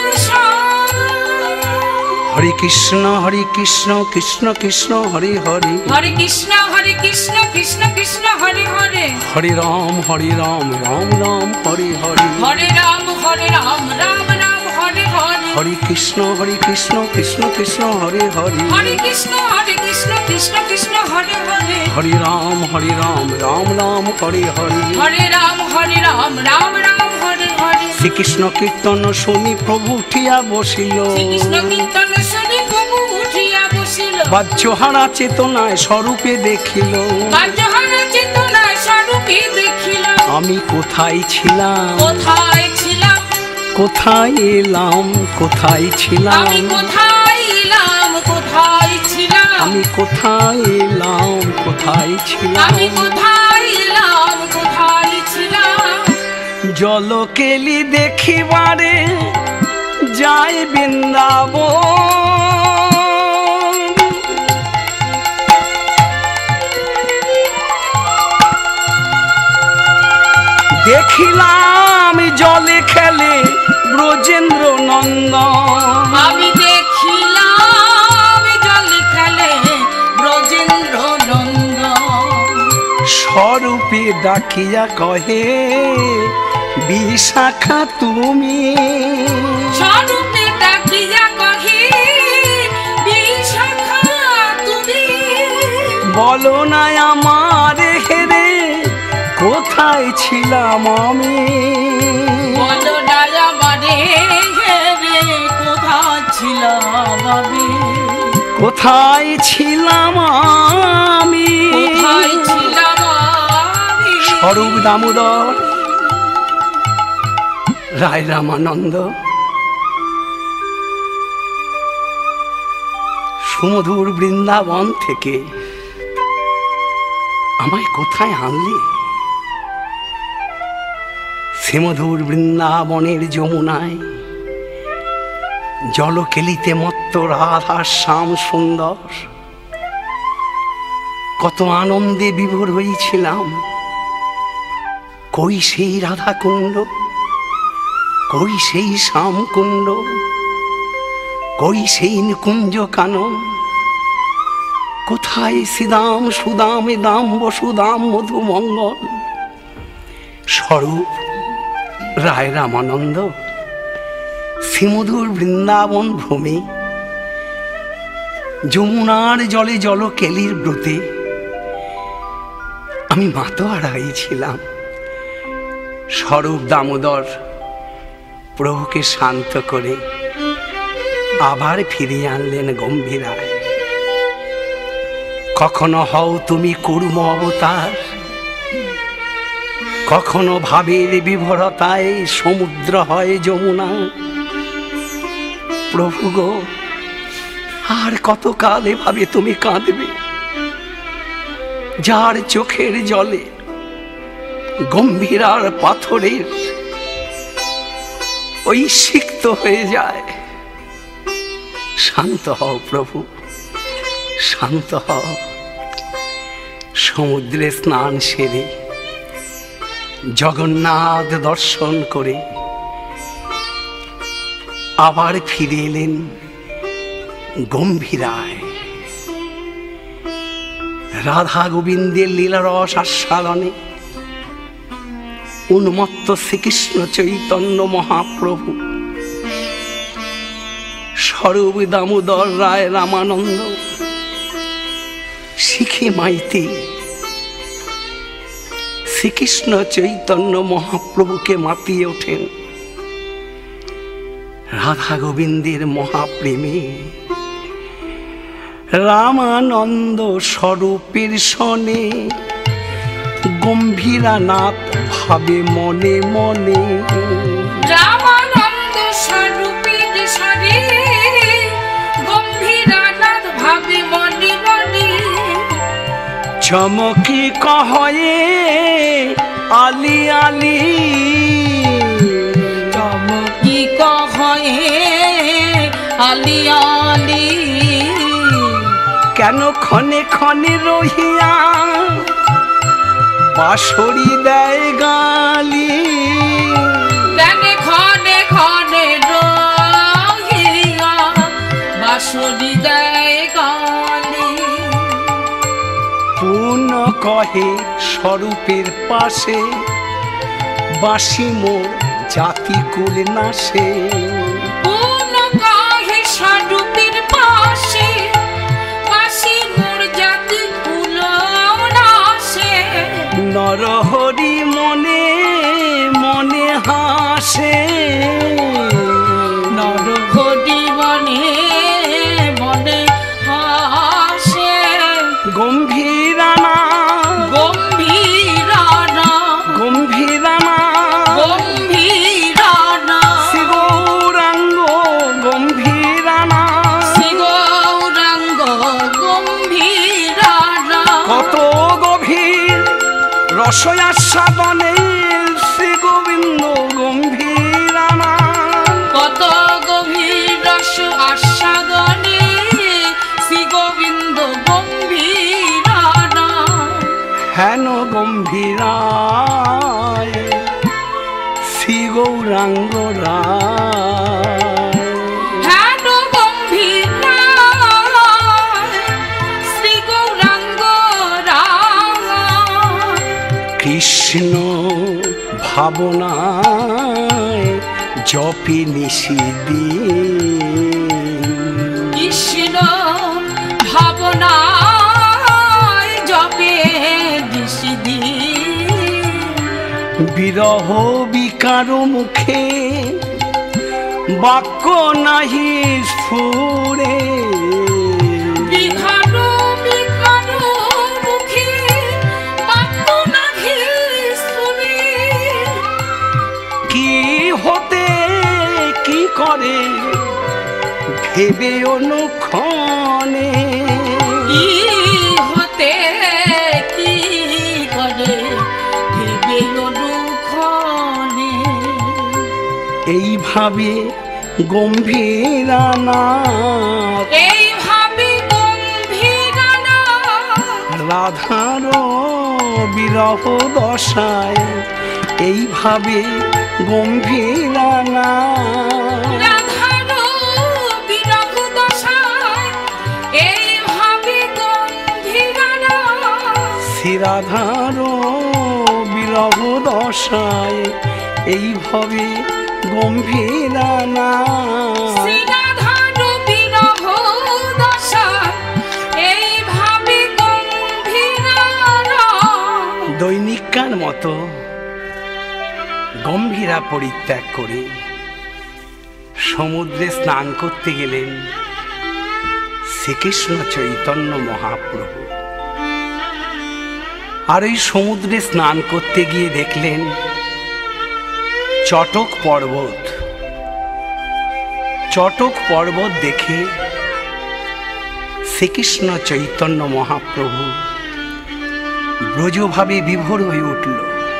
হরে কৃষ্ণ হরে কৃষ্ণ কৃষ্ণ কৃষ্ণ হরে হরে হরে কৃষ্ণ হরে কৃষ্ণ কৃষ্ণ কৃষ্ণ হরে হরে হরে রাম হরে রাম রাম রাম হরে হরে হরে রাম হরে রাম রাম রাম হরে হরে হরে কৃষ্ণ হরে কৃষ্ণ কৃষ্ণ কৃষ্ণ হরে হরে হরে কৃষ্ণ হরে কৃষ্ণ কৃষ্ণ কৃষ্ণ হরে হরে হরে রাম হরে রাম রাম রাম হরে হরে হরে রাম হরে রাম রাম রাম হরে হরে শ্রীকৃষ্ণ কীর্তন শুনি প্রভু উঠিয়া বসিল শ্রীকৃষ্ণ কীর্তন শুনি প্রভু উঠিয়া বসিল বাহ্যহারা চেতনায় স্বরূপে দেখিল বাহ্যহারা চেতনায় স্বরূপে দেখিল আমি কোথায় ছিলাম কোথায় ছিলাম কোথায় এলাম কোথায় ছিলাম আমি কোথায় এলাম কোথায় ছিলাম আমি কোথায় এলাম কোথায় ছিলাম আমি কোথায় এলাম কোথায় ছিলাম জলকেলি দেখিবারে যাই বৃন্দাবন দেখিলাম জলে খেলে ব্রজেন্দ্র নন্দন আমি দেখিলাম জলে খেলে ব্রজেন্দ্র নন্দন স্বরূপে ডাকিয়া কহে বিশাখা তুমি স্বরূপে ডাকিয়া কহে বিশাখা তুমি বলো না আমার হেরে কোথায় ছিলাম আমি বলো না আমারে রে কোথায় ছিলাম আমি কোথায় ছিলাম আমি কোথায় ছিলাম আমি স্বরূপ দামোদর রায় রামানন্দ সুমধুর বৃন্দাবন থেকে আমায় কোথায় আনলে শ্রীমধুর বৃন্দাবনের যমুনায় জলকেলিতে মত্ত রাধা শ্যাম সুন্দর কত আনন্দে বিভোর হয়েছিলাম কই সেই রাধা কুণ্ড কই সেই শ্যাম কুণ্ড কই সেই নিকুঞ্জ কানন কোথায় শ্রীদাম সুদাম দাম বসুদাম মধুমঙ্গল স্বরূপ রায় রামানন্দ শ্রীমধুর বৃন্দাবন ভ্রমে যমুনার জলে জলকেলির ব্রতে আমি মাতোয়ারা হয়েছিলাম স্বরূপ দামোদর প্রভুকে শান্ত করে আবার ফিরিয়ে আনলেন গম্ভীরায় কখনো হও তুমি কুর্ম অবতার কখনো ভাবের বিভরতায় সমুদ্র হয় যমুনা প্রভু গো আর কত কাল এভাবে তুমি কাঁদবে যার চোখের জলে গম্ভীরার পাথরের ওই সিক্ত হয়ে যায় শান্ত হও প্রভু শান্ত হও সমুদ্রে স্নান সেরে জগন্নাথ দর্শন করে আবার ফিরে এলেন গম্ভীরায় রাধা গোবিন্দের লীলারস আস্বাদনে উন্মত্ত শ্রীকৃষ্ণ চৈতন্য মহাপ্রভু স্বরূপ দামোদর রায় রামানন্দ শিখে মাইতে শ্রীকৃষ্ণ চৈতন্য মহাপ্রভুকে মাতিয়ে ওঠেন রাধা গোবিন্দের মহাপ্রেমে। রামানন্দ স্বরূপের সনে গম্ভীরানাথ ভাবে মনে মনে। রামানন্দ স্বরূপের সনে গম্ভীরানাথ ভাবে মনে মনে। চমকি কহয়ে আলি আলি, চমকি কহয়ে আলি আলি। কেন ক্ষণে ক্ষণে রহিয়া বাঁশরি দেয় গালি। কেন ক্ষণে ক্ষণে রহিয়া বাঁশরি দেয় গালি। পুন কহে স্বরূপের পাশে বাঁশি মোর জাতি কুল নাশে। পুন কহে স্বরূপের পাশে বাঁশি মোর জাতি কুল নাশে। নরহরি মনে মনে হাসে, নরহরি মনে মনে হাসে। গম্ভীরানা গম্ভীরানা গম্ভীরানা গম্ভীরানা শ্রী গৌরাঙ্গ গম্ভীরানা। শ্রী গৌরাঙ্গ গম্ভীরানা। কত গভীর রসয়াস্বাদনে শ্রী গোবিন্দ গম্ভীরানা। কত গভীর রস আস্বাদনে শ্রী গোবিন্দ গম্ভীরানা। হেন গম্ভীরায় শ্রী গৌরাঙ্গ রায়। হেন গম্ভীরায় শ্রী গৌরাঙ্গ রায়। কৃষ্ণ ভাবনায় জপে নিশিদিন, কৃষ্ণ ভাবনায় জপে নিশিদিন। বিরহ বিকার মুখে বাক্য নাহি স্ফুরে। বিঘার বিঘার মুখে বাক্য নাহি শুনে। কি হতে কি করে ভেবে অনুক্ষণে। কি হতে কি করে ভেবে অনুক্ষণে। এইভাবে গম্ভীরানা এইভাবে গম্ভীরানা রাধার বিরহ দশায়। এইভাবে গম্ভীরানা রাধার বিরহ দশায়। এইভাবে গম্ভীরানা শ্রী রাধার বিরহ দশায়। এইভাবে গম্ভীরানা শ্রী রাধার বিরহ দশায়। এইভাবে গম্ভীরানা। দৈনিককার মতো গম্ভীরা পরিত্যাগ করে সমুদ্রে স্নান করতে গেলেন শ্রীকৃষ্ণ চৈতন্য মহাপ্রভু। আর এই সমুদ্রে স্নান করতে গিয়ে দেখলেন চটক পর্বত। চটক পর্বত দেখে শ্রীকৃষ্ণ চৈতন্য মহাপ্রভু ব্রজভাবে বিভোর হয়ে উঠল।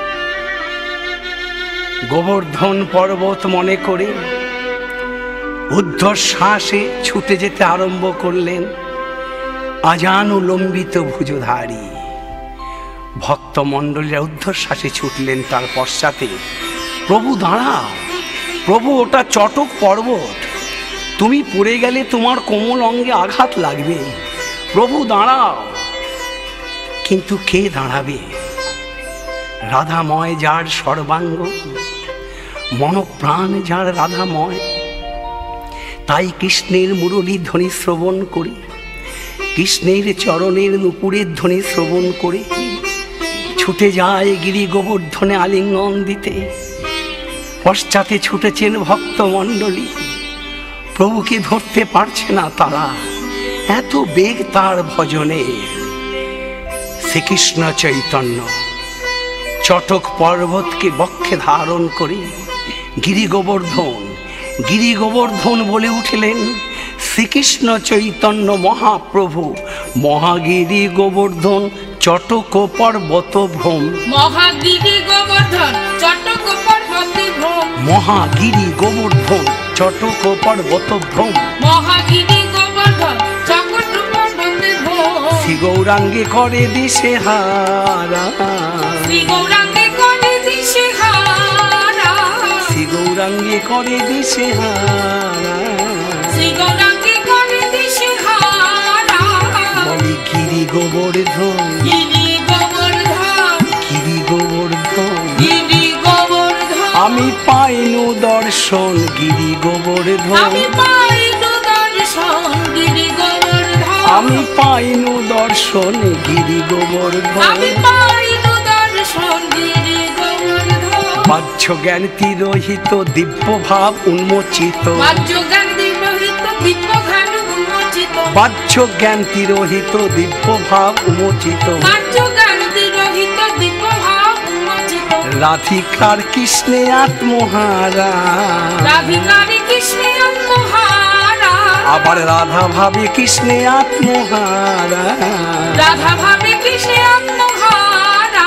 গোবর্ধন পর্বত মনে করে ঊর্ধ্বশ্বাসে ছুটে যেতে আরম্ভ করলেন আজানুলম্বিত ভুজধারী। ভক্তমণ্ডলীরা ঊর্ধ্বশ্বাসে ছুটলেন তার পশ্চাতে। প্রভু দাঁড়াও, প্রভু ওটা চটক পর্বত, তুমি পড়ে গেলে তোমার কোমল অঙ্গে আঘাত লাগবে, প্রভু দাঁড়াও। কিন্তু কে দাঁড়াবে? রাধাময় যার সর্বাঙ্গ, মনপ্রাণ যার রাধাময়, তাই কৃষ্ণের মুরলী ধ্বনি শ্রবণ করি, কৃষ্ণের চরণের নুপুরের ধ্বনি শ্রবণ করে ছুটে যায় গিরি গোবর্ধনে আলিঙ্গন দিতে। পশ্চাতে ছুটেছেন ভক্তমণ্ডলী, প্রভুকে ধরতে পারছে না তারা, এত বেগ তার ভজনে। শ্রীকৃষ্ণ চৈতন্য চটক পর্বতকে বক্ষে ধারণ করে গিরি গোবর্ধন গিরি গোবর্ধন বলে উঠলেন শ্রীকৃষ্ণ চৈতন্য মহাপ্রভু। মহাগিরি গোবর্ধন চটক পর্বত ভ্রম, মহাগিরি গোবর্ধন চটক পর্বতে ভ্রম, মহাগিরি গোবর্ধন চটক পর্বত ভ্রম, মহাগিরি গোবর্ধন চটক পর্বতে ভ্রম। শ্রী গৌরাঙ্গে করে দিশে হারা, শ্রী গৌরাঙ্গে করে দিশে হারা, শ্রী গৌরাঙ্গে করে দিশে হারা, শ্রী গৌরাঙ্গে করে দিশে হারা। বলি গিরি গোবর্ধন গিরি গোবর্ধন, গিরি গোবর্ধন গিরি গোবর্ধন, আমি পাইনু দর্শন গিরি গোবর্ধন, আমি পাইনু দর্শন গিরি গোবর্ধন, আমি পাইনু দর্শন গিরি গোবর্ধন। আমি পাইনু দর্শন গিরি গোবর্ধন। বাহ্য জ্ঞান তিরোহিত দিব্য ভাব উন্মোচিত, বাহ্য জ্ঞান তিরোহিত দিব্য ভাব উন্মোচিত, বাহ্য জ্ঞান তিরোহিত দিব্য ভাব উন্মোচিত। বাহ্য জ্ঞান তিরোহিত দিব্য ভাব উন্মোচিত। রাধিকার কৃষ্ণে আত্মহারা, রাধিকারি কৃষ্ণে আত্মহারা, আবার রাধা ভাবে কৃষ্ণে আত্মহারা, রাধা ভাবে কৃষ্ণে আত্মহারা।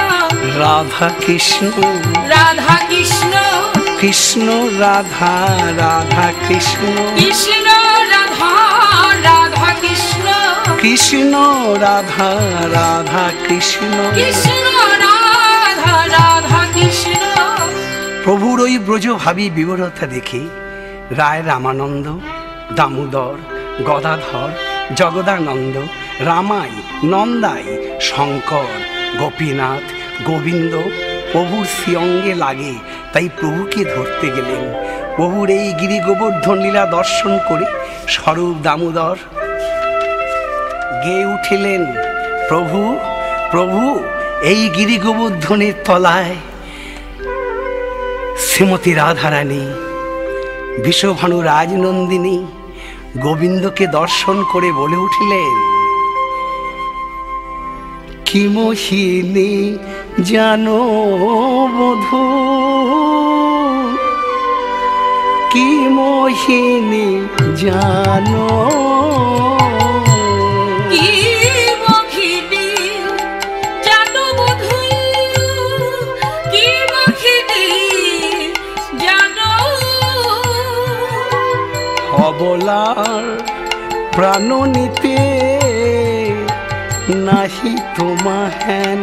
রাধা কৃষ্ণ রাধা কৃষ্ণ, কৃষ্ণ রাধা, রাধা কৃষ্ণ, কৃষ্ণ রাধা, রাধা কৃষ্ণ, কৃষ্ণ রাধা, রাধা কৃষ্ণ। কৃষ্ণ রাধা, রাধা কৃষ্ণ। প্রভুর ওই ব্রজভাবী বিবরতা দেখে রায় রামানন্দ, দামোদর, গদাধর, জগদানন্দ, রামাই, নন্দাই, শঙ্কর, গোপীনাথ, গোবিন্দ প্রভুর শ্রীঅঙ্গে লাগে, তাই প্রভুকে ধরতে গেলেন। প্রভুর এই গিরি গোবর্ধন লীলা দর্শন করে স্বরূপ দামোদর গেয়ে উঠিলেন, প্রভু প্রভু এই গিরি গোবর্ধনের তলায় শ্রীমতী রাধারানী, বিশ্বভানু রাজনন্দিনী গোবিন্দকে দর্শন করে বলে উঠলেন, কি মোহিনী জানো বধূ, কি মোহিনী জানো, কি মোহিনী জানো বধূ, কি মোহিনী জানো। অবলার প্রাণ নিতে নাহি তোমা হেন,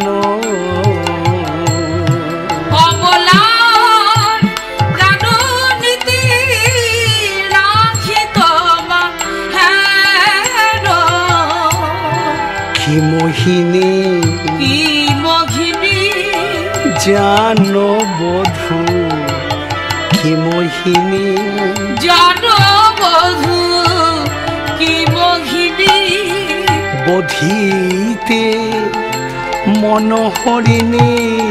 অবলার প্রাণ নিতে রাখি তোমা হেন। কি মোহিনী কি মোহিনী জানো বধূ, কি মোহিনী জানো বধূ, কি মোহিনী বধিতে মনোহরিণী,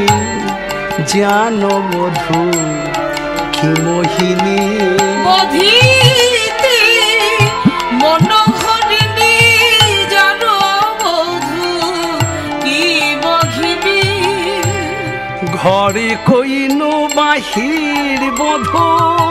জানো বধূ কি মোহিনী, বধিতে মনোহরিণী, জানো বধূ কি মোহিনী। ঘরে কইনু বাহির বধূ,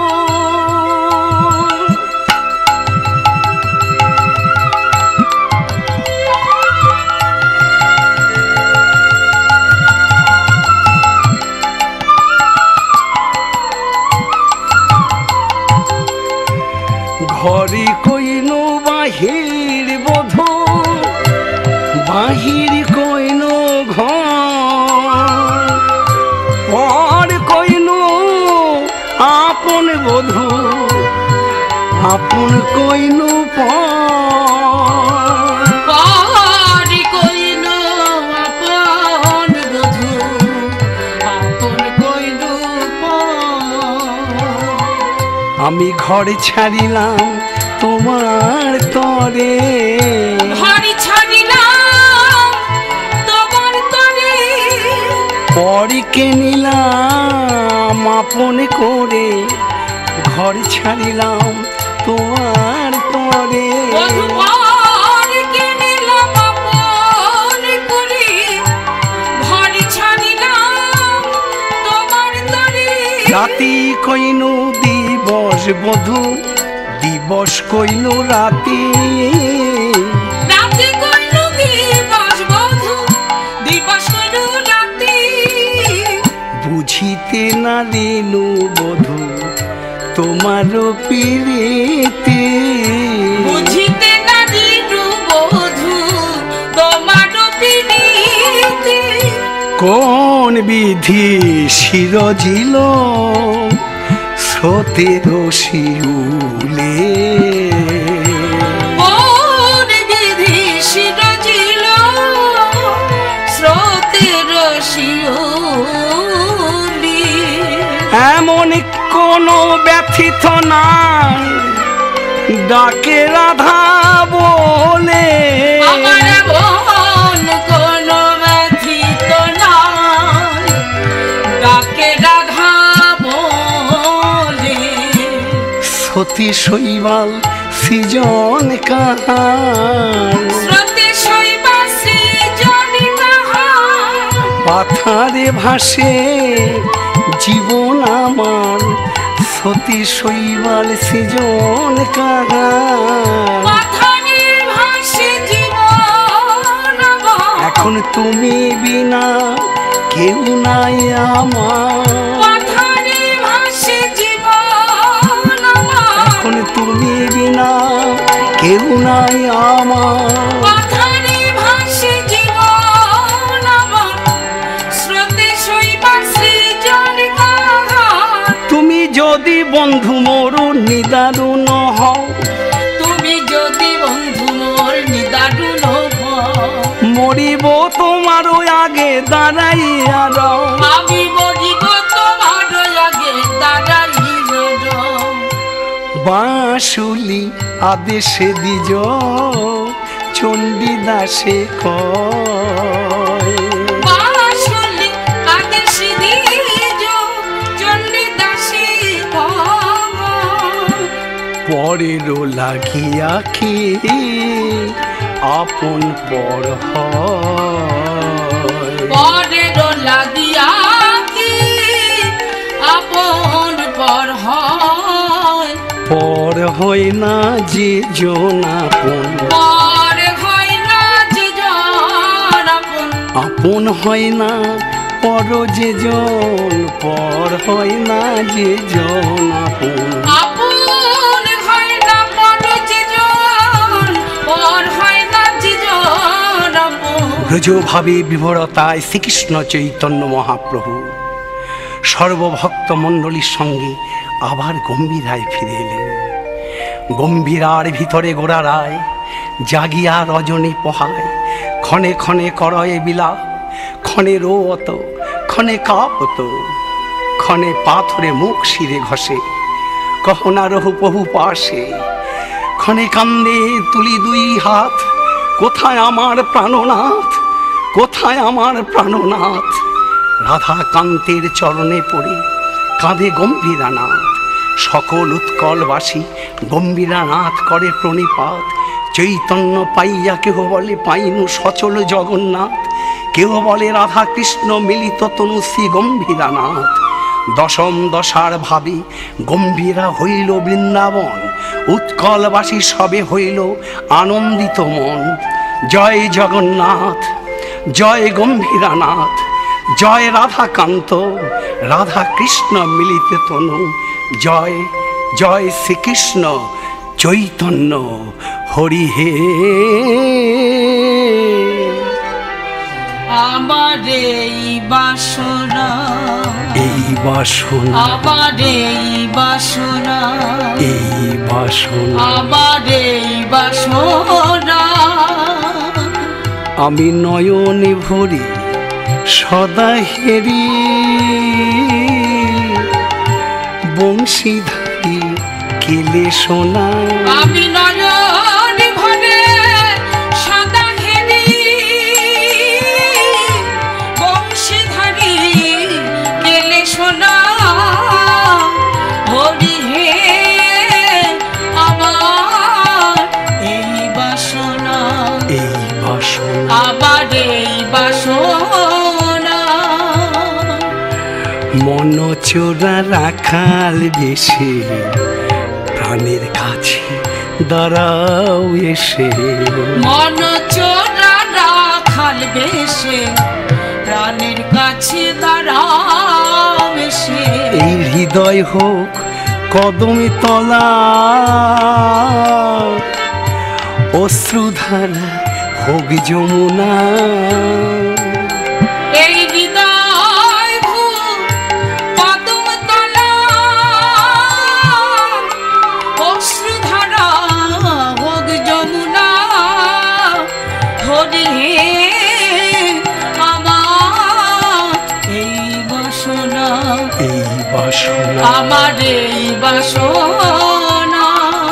ঘরে কইনু বাহির বধূ, বাহির কইনু ঘর, পর কইনু আপন বধূ, আপন কইনু পর, পর কইনু আপন বধূ, আপন কইনু পর। আমি ঘর ছাড়িলাম তোমার তরে, ঘর ছাড়িলাম তোমার তরে, পরকে নিলাম আপন করে, ঘর ছাড়িলাম তোমার তরে। বধূ পরকে নিলাম আপন করে, ঘর ছাড়িলাম তোমার তরে। রাতি কইনু দিবস বধূ, দিবস কইনু রাতি, রাতে কইনু দিবস বধূ, দিবস কইনু রাতি। বুঝিতে না রেনু বধূ তোমার পিরিতি, বুঝিতে না দিনু বধূ তোমার পিরিতি। কোন বিধি শিরজিল স্রোতের শিউলে, কোন বিধি শিরজিল স্রোতের শিউলি। এমন কোনো ব্যথিত নাই ডাকে রাধা বলে, আমার মন কোনো ব্যথিত নাই ডাকে রাধা বলে। সতী শৈবাল সৃজন কাহার, স্রোতে শৈবা সৃজন কাহার। পাথারে ভাসে জীবন আমার, সতী শৈবাল সৃজন কাহার। পাথারে ভাসে জীবন আমার। এখন তুমি বিনা কেউ নাই আমার, পাথারে ভাসে জীবন আমার। এখন তুমি বিনা কেউ নাই আমার। পাথারে ভাসে জীবন আমার। স্রোতে শৈবা সৃজন কাহার। তুমি যদি বন্ধু মোর নিদারুণ হও, তুমি যদি বন্ধু মোর নিদারুণ হও। মরিব তোমার আগে দাঁড়াইয়া রও, আমি মরিব তোমার আগে দাঁড়াইয়া রও। বাঁশুলি আদেশে দিজ চণ্ডীদাসে কয়, বাঁশুলি আদেশ দিজ চণ্ডীদাসে কয়। পরের লাগিয়া কি আপন পর হয়, পরের লাগিয়া কি আপন পর হয়। পর হয় না যে জন আপন, পর হয় না যে জন আপন। আপন হয় না পর যে জন, পর হয় না যে জন আপন। আপন হয় না পর যে জন, পর হয় না যে জন আপন। ব্রজভাবে বিভরতায় শ্রীকৃষ্ণ চৈতন্য মহাপ্রভু সর্বভক্ত মণ্ডলীর সঙ্গে আবার গম্ভীরায় ফিরে এলেন। গম্ভীরার ভিতরে গোড়া রায় জাগিয়া রজনী পোহায়, ক্ষণে ক্ষণে করয়ে বিলাপ, ক্ষণে রোয়ত, ক্ষণে কাঁপত, ক্ষণে পাথরে মুখ শিরে ঘষে, কহনা রহু বহু পাশে, ক্ষণে কান্দে তুলি দুই হাত, কোথায় আমার প্রাণনাথ, কোথায় আমার প্রাণনাথ। রাধা কান্তের চরণে পড়ে কাঁধে গম্ভীরানাথ, সকল উৎকলবাসী গম্ভীরানাথ করে প্রণিপাত। চৈতন্য পাইয়া কেহ বলে পাইনু সচল জগন্নাথ, কেহ বলে রাধা কৃষ্ণ মিলিত তনু শ্রী গম্ভীরানাথ। দশম দশার ভাবে গম্ভীরা হইল বৃন্দাবন, উৎকলবাসী সবে হইল আনন্দিত মন। জয় জগন্নাথ, জয় গম্ভীরানাথ, জয় রাধাকান্ত, রাধা কৃষ্ণ মিলিত তনু। জয় জয় শ্রীকৃষ্ণ চৈতন্য হরি হে। আমার এই বাসনা, এই বাসনা, আমার এই বাসনা, এই বাসনা, আমার এই বাসনা। আমি নয়নে ভরি সদা হেরি, বংশীধারী কেলে সোনা আমি নয়ন ভরে সাদা ঘেরি বংশীধারী কেলে সোনা হরি হে আমার এই বাসনা এই বাসনা আবার এই বাসনা মন চোরা রাখাল বেশে প্রাণের কাছে দাঁড়াও এসে মন চোরা রাখাল বেশে প্রাণের কাছে দাঁড়াও এসে এই হৃদয় হোক কদমে তলা অশ্রুধারা হোক যমুনা এই হৃদয় হোক কদম তলা অশ্রুধারা হোক যমুনা হরি হে আমার এই বাসনা এই বাসনা আমার এই বাসনা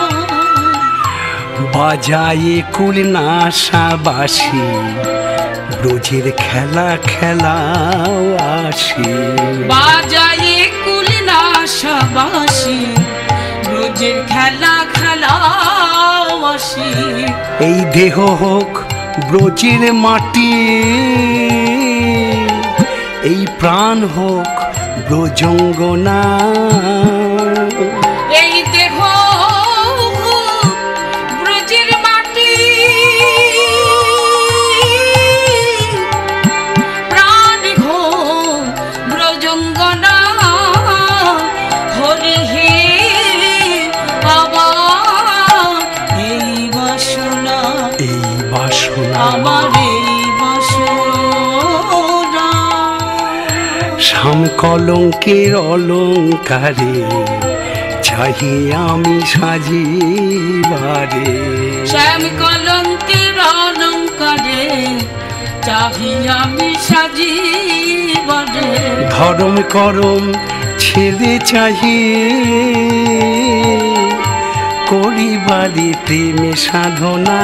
বাজায়ে কুল নাশাবাসী ব্রজের খেলা খেলাও আসি বাজায়ে কুল নাশাবাসী ব্রজের খেলা খেলাও আসি এই দেহ হোক ব্রজের মাটি এই প্রাণ হোক ব্রজঙ্গনা এই দেহ ব্রজের মাটি প্রাণ হোক ব্রজঙ্গনা হরি হে আমার এই বাসনা এই বাসনা আমার এই বাসনা শাম কলঙ্কের অলঙ্কারে চাহি আমি সাজিবারে শ্যাম কলঙ্কের অলঙ্কারে চাহি আমি সাজিবারে ধরম করম ছেড়ে চাহি করিবারে প্রেমে সাধনা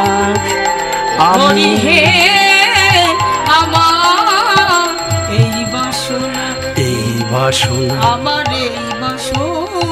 হরি আমি হে আমার এই বাসনা এই বাসনা আমার এই বাসনা